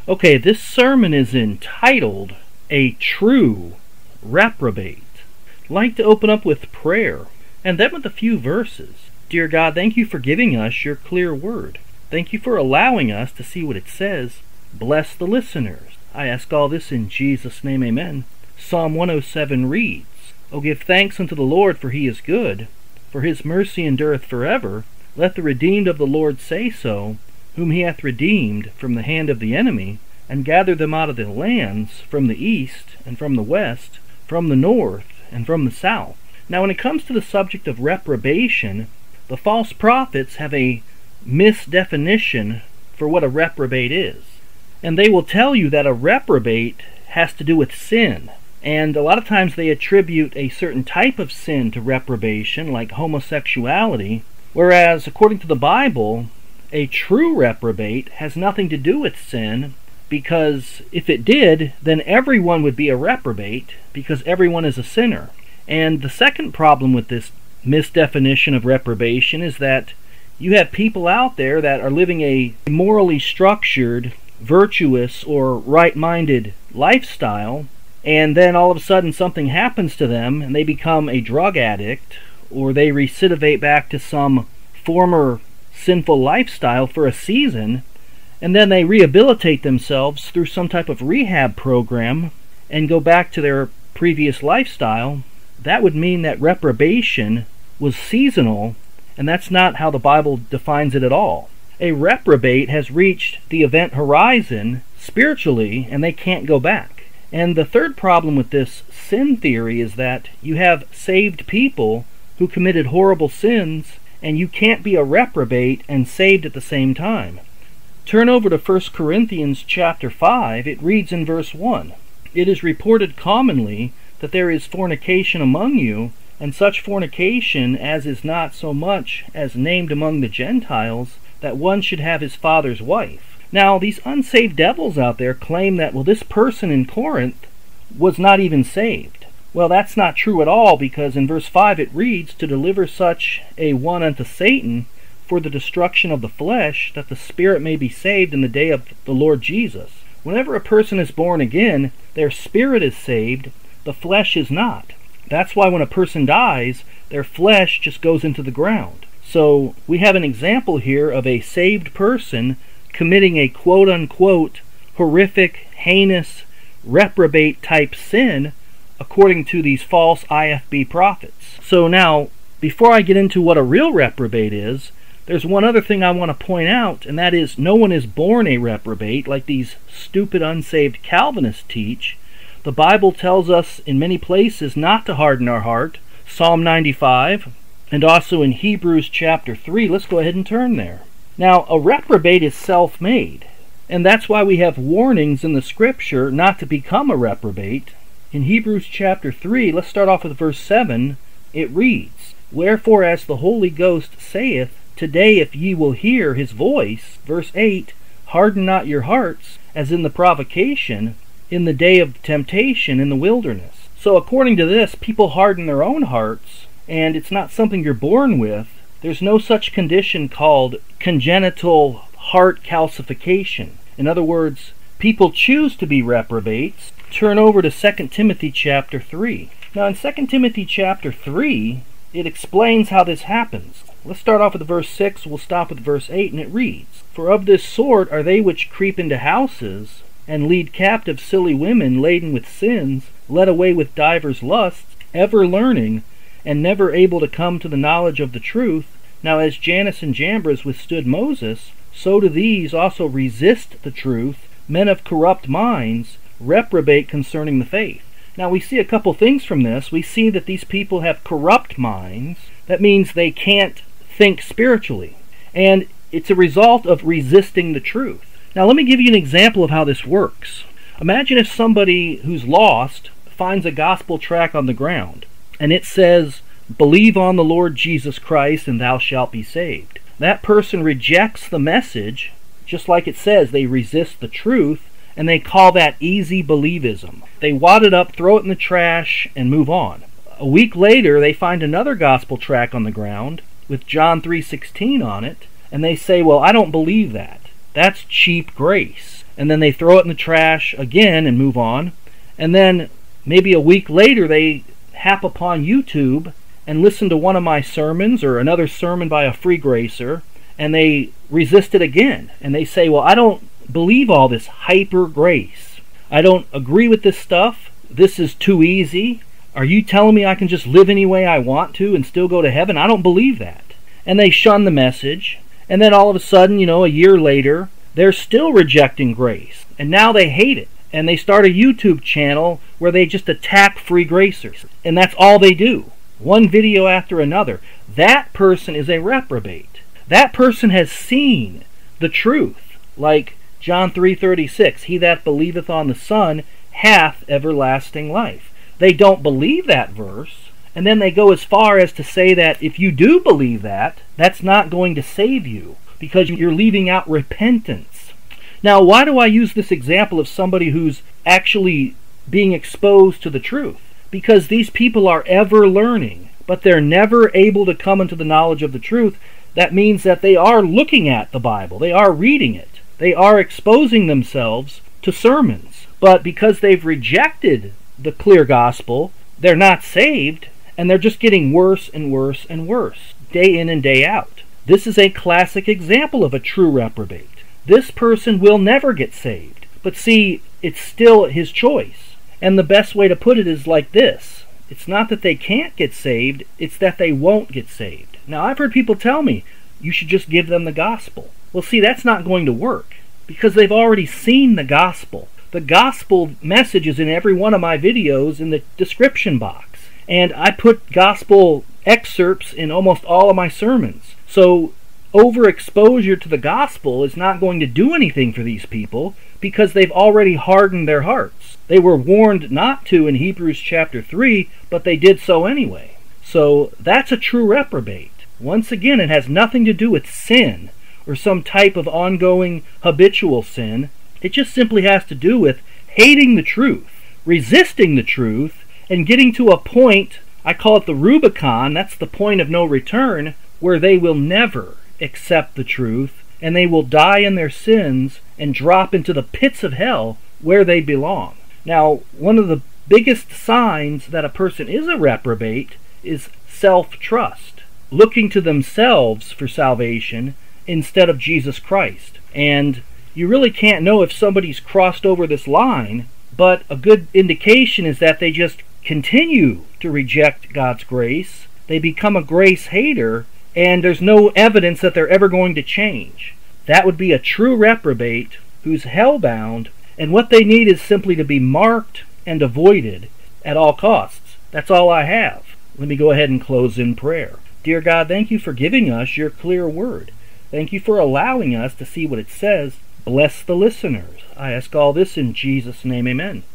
Okay, this sermon is entitled A True Reprobate. I'd like to open up with prayer, and then with a few verses. Dear God, thank you for giving us your clear word. Thank you for allowing us to see what it says. Bless the listeners. I ask all this in Jesus' name, amen. Psalm 107 reads, O give thanks unto the Lord, for he is good, for his mercy endureth forever. Let the redeemed of the Lord say so, whom he hath redeemed from the hand of the enemy, and gathered them out of the lands, from the east, and from the west, from the north, and from the south. Now when it comes to the subject of reprobation, the false prophets have a misdefinition for what a reprobate is. And they will tell you that a reprobate has to do with sin. And a lot of times they attribute a certain type of sin to reprobation, like homosexuality, whereas according to the Bible, a true reprobate has nothing to do with sin, because if it did, then everyone would be a reprobate, because everyone is a sinner. And the second problem with this misdefinition of reprobation is that you have people out there that are living a morally structured, virtuous, or right-minded lifestyle, and then all of a sudden something happens to them and they become a drug addict, or they recidivate back to some former sinful lifestyle for a season, and then they rehabilitate themselves through some type of rehab program and go back to their previous lifestyle. That would mean that reprobation was seasonal, and that's not how the Bible defines it at all. A reprobate has reached the event horizon spiritually, and they can't go back. And the third problem with this sin theory is that you have saved people who committed horrible sins, and you can't be a reprobate and saved at the same time. Turn over to 1 Corinthians chapter 5. It reads in verse 1, It is reported commonly that there is fornication among you, and such fornication as is not so much as named among the Gentiles, that one should have his father's wife. Now, these unsaved devils out there claim that, well, this person in Corinth was not even saved. Well, that's not true at all, because in verse 5 it reads, To deliver such a one unto Satan for the destruction of the flesh, that the spirit may be saved in the day of the Lord Jesus. Whenever a person is born again, their spirit is saved, the flesh is not. That's why when a person dies, their flesh just goes into the ground. So we have an example here of a saved person committing a quote-unquote horrific, heinous, reprobate type sin, according to these false IFB prophets. So now, before I get into what a real reprobate is, there's one other thing I want to point out, and that is no one is born a reprobate like these stupid unsaved Calvinists teach. The Bible tells us in many places not to harden our heart. Psalm 95, and also in Hebrews chapter 3. Let's go ahead and turn there. Now, a reprobate is self-made, and that's why we have warnings in the Scripture not to become a reprobate. In Hebrews chapter 3, let's start off with verse 7. It reads, Wherefore as the Holy Ghost saith, Today if ye will hear his voice, verse 8, harden not your hearts, as in the provocation, in the day of temptation in the wilderness. So according to this, people harden their own hearts, and it's not something you're born with. There's no such condition called congenital heart calcification. In other words, people choose to be reprobates. Turn over to 2 Timothy chapter 3. Now in 2 Timothy chapter 3, it explains how this happens. Let's start off with verse 6, we'll stop with verse 8, and it reads, For of this sort are they which creep into houses, and lead captive silly women laden with sins, led away with divers lusts, ever learning, and never able to come to the knowledge of the truth. Now as Jannes and Jambres withstood Moses, so do these also resist the truth, men of corrupt minds, reprobate concerning the faith. Now we see a couple things from this. We see that these people have corrupt minds. That means they can't think spiritually. And it's a result of resisting the truth. Now let me give you an example of how this works. Imagine if somebody who's lost finds a gospel tract on the ground, and it says, Believe on the Lord Jesus Christ and thou shalt be saved. That person rejects the message, just like it says, they resist the truth, and they call that easy believism. They wad it up, throw it in the trash, and move on. A week later, they find another gospel tract on the ground with John 3:16 on it, and they say, well, I don't believe that. That's cheap grace. and then they throw it in the trash again and move on. And then maybe a week later they hap upon YouTube and listen to one of my sermons or another sermon by a free gracer, and they resist it again. And they say, well, I don't believe all this hyper grace. I don't agree with this stuff. This is too easy. Are you telling me I can just live any way I want to and still go to heaven? I don't believe that. And they shun the message. And then all of a sudden, a year later, they're still rejecting grace. And now they hate it. And they start a YouTube channel where they just attack free gracers. And that's all they do. One video after another. That person is a reprobate. That person has seen the truth. Like John 3:36, he that believeth on the Son hath everlasting life. They don't believe that verse. And then they go as far as to say that if you do believe that, that's not going to save you because you're leaving out repentance. Now, why do I use this example of somebody who's actually being exposed to the truth? Because these people are ever learning, but they're never able to come into the knowledge of the truth. That means that they are looking at the Bible. They are reading it. They are exposing themselves to sermons. But because they've rejected the clear gospel, they're not saved, and they're just getting worse and worse and worse, day in and day out. This is a classic example of a true reprobate. This person will never get saved. But see, it's still his choice. And the best way to put it is like this. It's not that they can't get saved, it's that they won't get saved. Now, I've heard people tell me, you should just give them the gospel. Well, see, that's not going to work, because they've already seen the gospel. The gospel message is in every one of my videos in the description box. And I put gospel excerpts in almost all of my sermons. So overexposure to the gospel is not going to do anything for these people because they've already hardened their hearts. They were warned not to in Hebrews chapter 3, but they did so anyway. So that's a true reprobate. Once again, it has nothing to do with sin or some type of ongoing habitual sin. It just simply has to do with hating the truth, resisting the truth, and getting to a point, I call it the Rubicon, that's the point of no return, where they will never accept the truth, and they will die in their sins and drop into the pits of hell where they belong. Now, one of the biggest signs that a person is a reprobate is self-trust, looking to themselves for salvation instead of Jesus Christ. And you really can't know if somebody's crossed over this line, but a good indication is that they just continue to reject God's grace. They become a grace hater, and there's no evidence that they're ever going to change. That would be a true reprobate who's hell-bound, and what they need is simply to be marked and avoided at all costs. That's all I have. Let me go ahead and close in prayer. Dear God, thank you for giving us your clear word. Thank you for allowing us to see what it says. Bless the listeners. I ask all this in Jesus' name, amen.